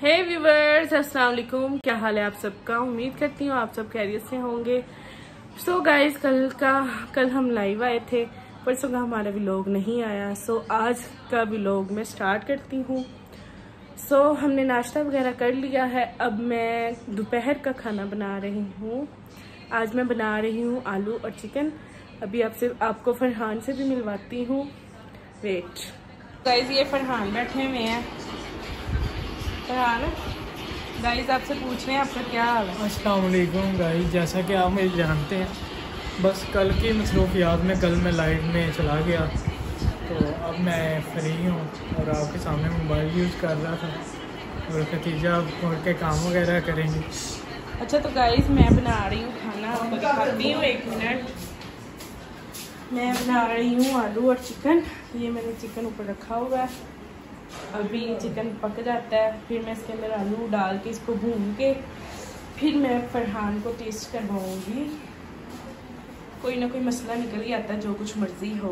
हे viewers, अस्सलाम वालेकुम। क्या हाल है आप सबका? उम्मीद करती हूँ आप सब खैरियत से होंगे। सो गाइस, कल हम लाइव आए थे, परसों का हमारा व्लॉग नहीं आया। सो आज का व्लॉग मैं स्टार्ट करती हूँ। सो हमने नाश्ता वगैरह कर लिया है। अब मैं दोपहर का खाना बना रही हूँ। आज मैं बना रही हूँ आलू और चिकन। अभी आपको फरहान से भी मिलवाती हूँ। वेट गाइस, ये फरहान बैठे हुए हैं। फरहान गाइस आपसे पूछ रहे हैं आपका क्या हाल है? अस्सलाम वालेकुम गाइस, जैसा कि आप मुझे जानते हैं, बस कल की मसरूफियात में कल मैं लाइव में चला गया, तो अब मैं फ्री हूँ और आपके सामने मोबाइल यूज़ कर रहा था और खतीजा घर के काम वगैरह करेंगे। अच्छा, तो गाइस मैं बना रही हूँ खाना, आपको दिखाती हूँ। 1 मिनट। मैं बना रही हूँ आलू और चिकन। ये मैंने चिकन ऊपर रखा हुआ है। अभी चिकन पक जाता है, फिर मैं इसके अंदर आलू डाल के इसको भून के फिर मैं फरहान को टेस्ट करवाऊंगी। कोई ना कोई मसला निकल ही आता है, जो कुछ मर्जी हो,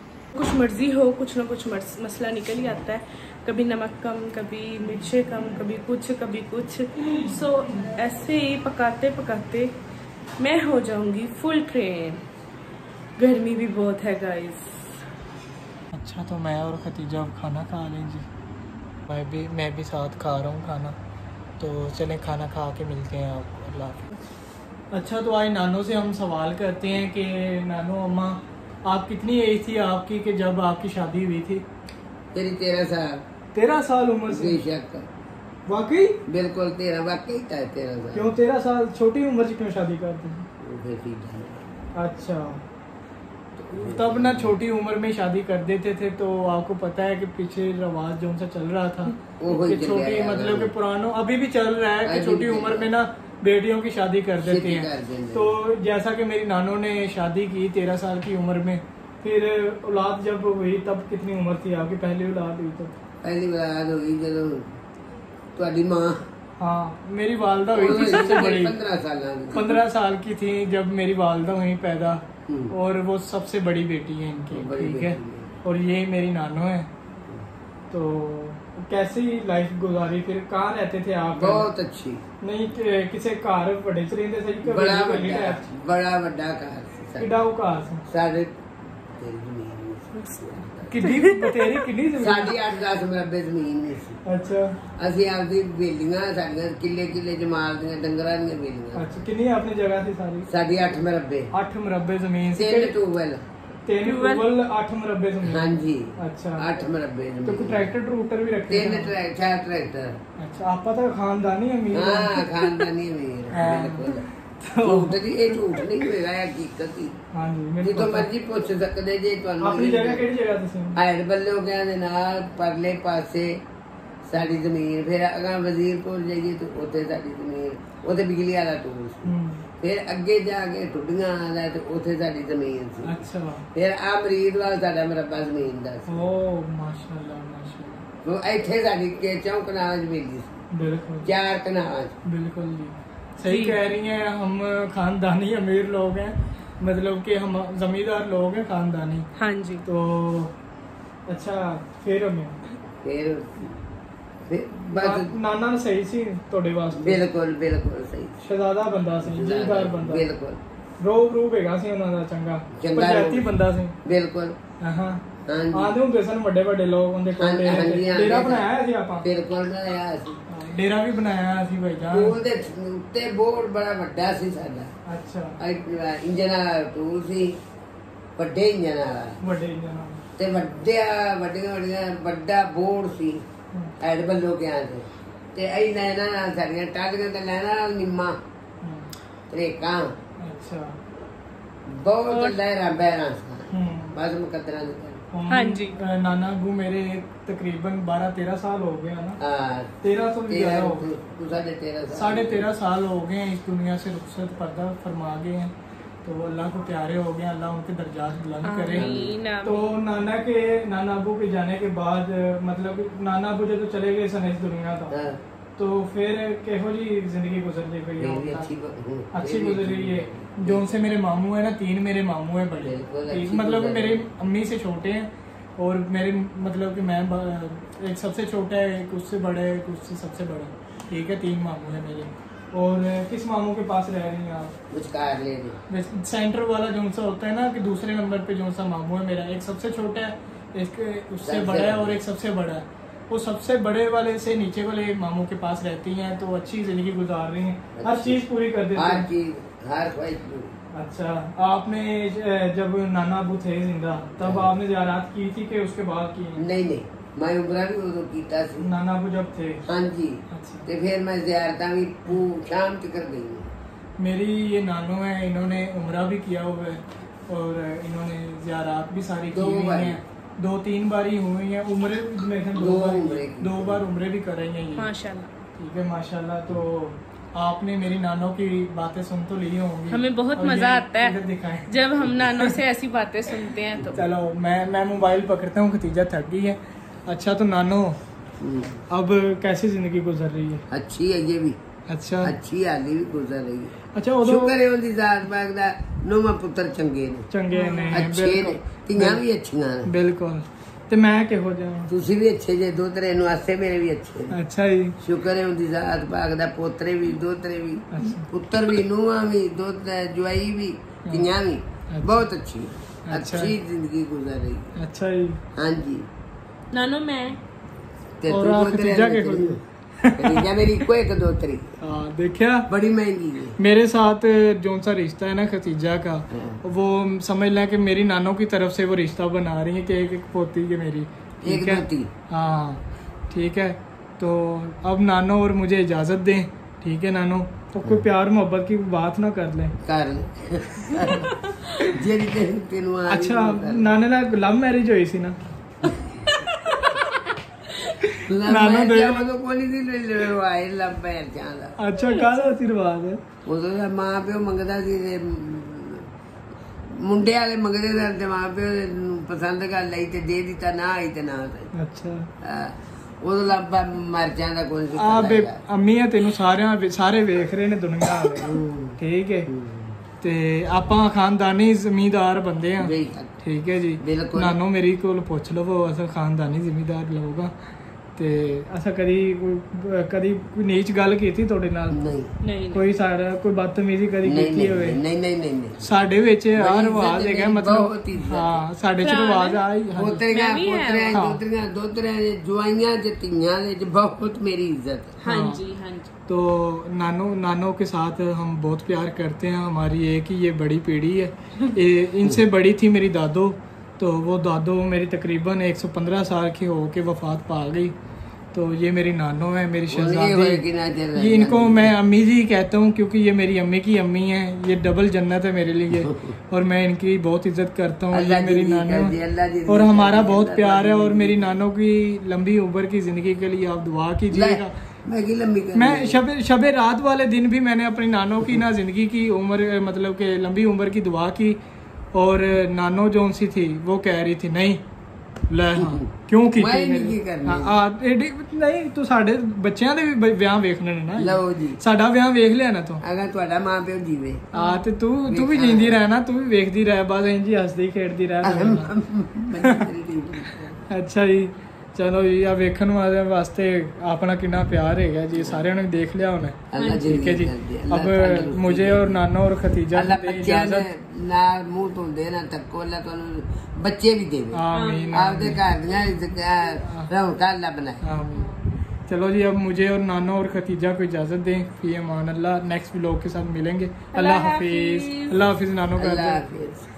कुछ ना कुछ मसला निकल ही आता है। कभी नमक कम, कभी मिर्चें कम, कभी कुछ। सो ऐसे ही पकाते पकाते मैं हो जाऊंगी फुल ट्रेन। गर्मी भी बहुत है गाइस। अच्छा, तो मैं और खतीजा अब खाना खा लें जी। मैं भी साथ खा रहा हूँ खाना, तो चलें खाना खा के मिलते हैं आपको। अल्लाह हाफ़िज़। अच्छा, तो आज नानो से हम सवाल करते हैं कि नानो अम्मा, आप कितनी एज थी आपकी कि जब आपकी शादी हुई थी? तेरी 13 साल। 13 साल उम्र से? बेशक, वाकई? बिल्कुल 13 वाकई था। 13 साल। क्यों 13 साल? छोटी उम्र से क्यों शादी करते हैं? अच्छा, तब ना छोटी उम्र में शादी कर देते थे, तो आपको पता है कि पीछे रवाज जो सा चल रहा था कि छोटी मतलब कि पुरानों अभी भी चल रहा है कि छोटी उम्र में ना बेटियों की शादी कर देते हैं। तो जैसा कि मेरी नानों ने शादी की 13 साल की उम्र में, फिर औलाद जब हुई तब कितनी उम्र थी आपकी? पहली औलाद हुई तो? पहली औलाद हुई जब तुम्हारी माँ, हाँ मेरी वालदा हुई थी सबसे बड़ी। 15 साल की थी जब मेरी वालदा हुई पैदा, और वो सबसे बड़ी बेटी है इनकी, ठीक है। और ये मेरी नानो है। तो कैसी लाइफ गुजारी? फिर कहाँ रहते थे आप? बहुत अच्छी। नहीं किसी घर बड़े च रहिंदे सी? बड़ा बड़ा घर साढ़े कितनी साढ़े 8-10 मरबे जमीन नहीं सी। अच्छा, ਅਸੀਂ ਆਪਦੀ ਬੇਲੀਆਂ ਸਾਡੀਆਂ ਕਿੱਲੇ ਜਮਾਲ ਦੀਆਂ ਡੰਗਰਾਂ ਦੀਆਂ ਬੇਲੀਆਂ। अच्छा, कितनी अपनी जगह थी सारी? ਸਾਡੀ 8 ਮਰਬੇ। 8 मरबे जमीन सी। 3 ਟੂਬਲ। 8 मरबे जमीन। हाँ जी। अच्छा, 8 मरबे जमीन। तो ट्रैक्टर भी रखे? 4 ट्रैक्टर। अच्छा, आप तो खानदानी अमीर? हाँ, खानदानी अमीर, बिल्कुल। झूठ नहीं होएगा, हकीकत ही। हाँ जी, जितो मर्जी पूछ सकते जे ਤੁਹਾਨੂੰ। ਆਪਣੀ ਜਗ੍ਹਾ ਕਿਹੜੀ ਜਗ੍ਹਾ ਤੁਸੀਂ? ਹੈਡ ਬੱਲੋਕਿਆਂ ਦੇ ਨਾਲ ਪਰਲੇ ਪਾਸੇ ਸਾਡੀ ਜ਼ਮੀਨ। ਫਿਰ ਅਗਾਂ ਵਜ਼ੀਰਪੁਰ ਜਾਈਏ ਤੇ ਉੱਥੇ ਸਾਡੀ ਜ਼ਮੀਨ, ਉੱਥੇ ਬਿਜਲੀ ਵਾਲਾ ਟੂਲ ਸੀ। ਫਿਰ ਅੱਗੇ ਜਾ ਕੇ ਟੁੱਡੀਆਂ ਆਉਂਦਾ ਤੇ ਉੱਥੇ ਸਾਡੀ ਜ਼ਮੀਨ ਸੀ। ਅੱਛਾ, ਫਿਰ ਆ ਮਰੀਦਵਾਲ ਸਾਡਾ ਮਰਬਾ ਜ਼ਮੀਨ ਦਾ ਸੀ। ਓ ਮਾਸ਼ਾਅੱਲਾ ਮਾਸ਼ਾਅੱਲਾ। ਉਹ ਇੱਥੇ ਸਾਡੀ ਕੇ 4 ਕਨਾਲਾਂ ਚ ਵੇਲੀ ਸੀ। बिल्कुल 4 कनाल। बिल्कुल जी, सही कह रही हैं। हम खानदानी अमीर लोग हैं, मतलब कि हम जमींदार लोग हैं, खानदानी। हाँ जी। तो अच्छा, फिर बस नाना सही सी तोड़े वास्ते? बिल्कुल सही। शहजादा बंदा सी, जमींदार बंदा। बिल्कुल रूप हैगा सी उन्हां दा चंगा, पंचायती बंदा सी। बिल्कुल। हां, आंदे हुंदे सन ਵੱਡੇ लोग उनदे कोल डेरा बनाया सी आपा। बिल्कुल बनाया सी, डेरा भी बनाया सी भाई जान। टूल दे उत्ते बोर्ड बड़ा ਵੱਡਾ ਸੀ ਸਾਡਾ। अच्छा, इंजन वाला टूल ਸੀ, ਵੱਡੇ इंजन वाला। ਵੱਡੇ इंजन ਤੇ ਵੱਡਾ ਬੋਰਡ ਸੀ ਹੈਡ ਬੱਲੋਕਿਆਂ ਤੇ ਇਹ ਲੈਣਾ ਸਾਡੀਆਂ ਟਾਲੀਆਂ ਤੇ ਲੈਣਾ ਨਿੰਮਾ ਤਰੇਕਾਂ। अच्छा, ਬਹੁਤ ਲਹਿਰਾਂ ਬਹਿਰਾਂ ਬਸ मुकद्दरा ਦੀ। हाँ जी। नाना अबू मेरे तकरीबन 12-13 साल हो गए ना। 13 तो भी ज्यादा हो गए। 13.5 साल हो गए इस दुनिया से रुखसत पर्दा फरमा गए हैं। तो अल्लाह को प्यारे हो गए, अल्लाह उनके दर्जात बुलंद करे। तो नाना अबू के जाने के बाद, मतलब नाना अबू जो चले गए सन इस दुनिया तो तो फिर केहो जी जिंदगी गुजर रही है? अच्छी गुजर रही है। जो उनसे मेरे मामू है ना, 3 मेरे मामू है बड़े, मतलब मेरे अम्मी से छोटे हैं, और मेरे मतलब कि मैं एक सबसे छोटा है, एक उससे बड़ा है, एक उससे सबसे बड़ा, ठीक है। 3 मामू है मेरे। और किस मामू के पास रह रही हैं आप? कुछ कार ले रहे सेंटर वाला जो सा होता है ना कि दूसरे नंबर पे जो सा मामू है मेरा, एक सबसे छोटा है, एक उससे बड़ा है और एक सबसे बड़ा है। वो सबसे बड़े वाले से नीचे वाले मामू के पास रहती हैं, तो अच्छी जिंदगी गुजार रही हैं, हर चीज पूरी कर देती हर हैं। चीज, हर ख्वाहिश पूरी। अच्छा, आपने जब नाना अबू थे जिंदा तब आपने ज़ियारत की थी कि उसके बाद की? नहीं नहीं, मैं उम्र भी उदो कीता सी। नाना अबू जब थे? हाँ जी। अच्छा। ते फिर मैं ज़ियारतां भी शाम तक कर गई। मेरी ये नानो है, इन्होंने उम्रा भी किया हुआ है और इन्होंने ज़ियारत भी सारी की हुई हैं, 2-3 बारी हुई हैं। उम्रे में 2 बार उम्रे भी कर रही हैं ये, माशाल्लाह। ठीक है माशाल्लाह। तो आपने मेरी नानों की बातें सुन तो ली होंगी, हमें बहुत मजा आता है जब हम नानों से ऐसी बातें सुनते हैं। तो चलो मैं मोबाइल पकड़ता हूँ, खतीजा थक गई है। अच्छा, तो नानो अब कैसी जिंदगी गुजर रही है? अच्छी है ये भी। अच्छा, अच्छी हाली भी गुजर रही है। अच्छा, उदो शुक्र है उनकी जात पाक दा, नौवां पुत्र चंगे ने, चंगे ने, अच्छे ने, धीआं भी अच्छियां ने। बिल्कुल। ते मैं किहो जावां? तुसी भी अच्छे जे, दोतरे वास्ते मेरे भी अच्छे ने। अच्छा जी, शुक्र है उनकी जात पाक दा, पोतरे भी, दोतरे भी, अच्छा। पुत्र भी, नूहां भी, दोतरे जुआई भी, धीआं भी, बहुत अच्छी अच्छा। अच्छी जिंदगी गुजर रही है। अच्छा जी। हाँ जी। नानो मैं ते और तू आप दोतरे खतीजा ने के चली। खतीजा मेरी कोई एक दोतरी, हाँ देखा, बड़ी महंगी है। मेरे साथ जो सा रिश्ता है ना खतीजा का, वो समझ लें कि मेरी नानों की तरफ से वो रिश्ता बना रही है कि एक पोती है मेरी, एक ठीक है? दोती। हाँ ठीक है। तो अब नानो और मुझे इजाजत दें, ठीक है नानो? तो कोई प्यार मोहब्बत की बात ना कर लें। कर ले। जेरी तेनू आ रही अच्छा, वो कर ले। नाने ना लव मैरिज हुई सी ना? नानो दे तो कोनी दी ले लो आए लब पैर चांदा। अच्छा, काहदा आशीर्वाद है? उदो दा मां प्यो मंगदा सी ते मुंडे वाले मंगदे सन ते मां प्यो पसंद कर लई ते दे दिता, ना आई ते ना सही। अच्छा, उदो लब मर जांदा कोई सी ਆ ਬੇ ਅੰਮੀ ਆ ਤੈਨੂੰ ਸਾਰੇ ਵੇਖ ਰਹੇ ਨੇ ਦੁਨੀਆ ਵਾਲੇ, ਠੀਕ ਹੈ? ਤੇ ਆਪਾਂ ਖਾਨਦਾਨੀ ਜ਼ਮੀਂਦਾਰ ਬੰਦੇ ਆ, ਠੀਕ ਹੈ ਜੀ। ਬਿਲਕੁਲ। ਨਾਨੋ ਮੇਰੀ ਕੋਲ ਪੁੱਛ ਲਵੋ, ਅਸਾਂ ਖਾਨਦਾਨੀ ਜ਼ਿਮੀਂਦਾਰ ਲੋਕ ਆ ਤੇ ਅਸਾਂ ਕਦੀ ਕੋਈ ਨੀਚ ਗੱਲ ਕੀਤੀ ਤੁਹਾਡੇ ਨਾਲ? ਨਹੀਂ नहीं ਕੋਈ ਸਾਡਾ ਕੋਈ ਬਦਤਮੀਜ਼ੀ ਕਦੀ ਕੀਤੀ ਹੋਵੇ? ਨਹੀਂ ਨਹੀਂ ਨਹੀਂ ਨਹੀਂ। ਸਾਡੇ ਵਿੱਚ ਆ ਬੜੀ ਰਿਵਾਜ ਇੱਜ਼ਤ ਹੈਗਾ, ਹੈ, ਮਤਲਬ ਬਹੁਤ ਇੱਜ਼ਤ ਹੈ। ਹਾਂ ਸਾਡੇ ਚ ਰਿਵਾਜ ਆ ਹੀ। ਪੋਤਰੀਆਂ ਮੈਂ ਵੀ ਹੈ। ਪੋਤਰਿਆਂ ਹਾਂ। ਦੋਤਰੀਆਂ ਦੋਤਰਿਆਂ ਦੇ ਜੁਆਈਆਂ ਦੇ ਧੀਆਂ ਦੇ ਬਹੁਤ ਮੇਰੀ ਇੱਜ਼त है। हाँ जी, हाँ जी। तो नानों के साथ हम बहुत प्यार करते हैं। हमारी एक ही ये बड़ी पीढ़ी है, इनसे बड़ी थी मेरी दादो, तो वो दादो मेरी तकरीबन 115 साल की हो के वफात पा गई। तो ये मेरी नानो है, मेरी शहजादी। ये इनको मैं अम्मी जी कहता हूँ क्योंकि ये मेरी अम्मी की अम्मी है, ये डबल जन्नत है मेरे लिए और मैं इनकी बहुत इज्जत करता हूँ। ये मेरी नानो है और हमारा बहुत प्यार है और मेरी नानो की लंबी उम्र की जिंदगी के लिए आप दुआ कीजिएगा। मैं शबे रात वाले दिन भी मैंने अपनी नानो की ना जिंदगी की उम्र मतलब के लंबी उम्र की दुआ की और नानो जो सी थी वो कह रही थी नहीं ਲੈ ਹਾਂ ਕਿਉਂ ਕੀਤੀ? ਨਹੀਂ ਤੂੰ ਸਾਡੇ ਬੱਚਿਆਂ ਦੇ ਵੀ ਵਿਆਹ ਵੇਖਣੇ ਨੇ ਨਾ। ਲਓ ਜੀ, ਸਾਡਾ ਵਿਆਹ ਵੇਖ ਲਿਆ ਨਾ ਤੂੰ? ਅਗਰ ਤੁਹਾਡਾ ਮਾਂ ਪਿਓ ਜੀਵੇ ਆ ਤੇ ਤੂੰ ਵੀ ਜਿੰਦੀ ਰਹਿ ਨਾ, ਤੂੰ ਵੀ ਵੇਖਦੀ ਰਹਿ, ਬਸ ਇੰਝ ਹੀ ਹੱਸਦੀ ਖੇਡਦੀ ਰਹਿ। ਅੱਛਾ ਜੀ, ਚਲੋ ਜੀ, ਆ ਵੇਖਣ ਵਾਸਤੇ ਆਪਣਾ ਕਿੰਨਾ ਪਿਆਰ ਹੈਗਾ ਜੀ, ਸਾਰਿਆਂ ਨੇ ਦੇਖ ਲਿਆ ਹੋਣਾ, ਠੀਕ ਹੈ ਜੀ। अब मुझे और नाना और खतीजा ਨਾਲ ਮੂੰਹ ਧੋਂਦੇ ਨਾ ਤੱਕੋ, ਅੱਲਾ ਤੁਹਾਨੂੰ ਬੱਚੇ ਵੀ ਦੇਵੇ, आमीन ਆਪਦੇ ਘਰ ਦੀਆਂ ਰੌਣਕਾਂ ਅੱਲਾ ਬਣਾਏ। आमीन। चलो जी, अब मुझे और नाना और खतीजा को इजाजत दें। फी अमान अल्लाह। नेक्स्ट व्लॉग के साथ मिलेंगे। अल्लाह हाफिज। अल्लाह हाफिज नानो का। अल्लाह हाफिज।